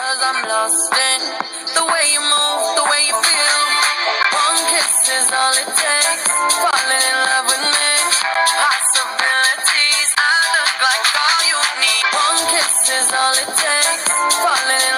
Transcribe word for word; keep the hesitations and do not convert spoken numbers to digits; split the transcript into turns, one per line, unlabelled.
Cause I'm lost in the way you move, the way you feel. One kiss is all it takes. Falling in love with me. Possibilities, I look like all you need. One kiss is all it takes. Falling in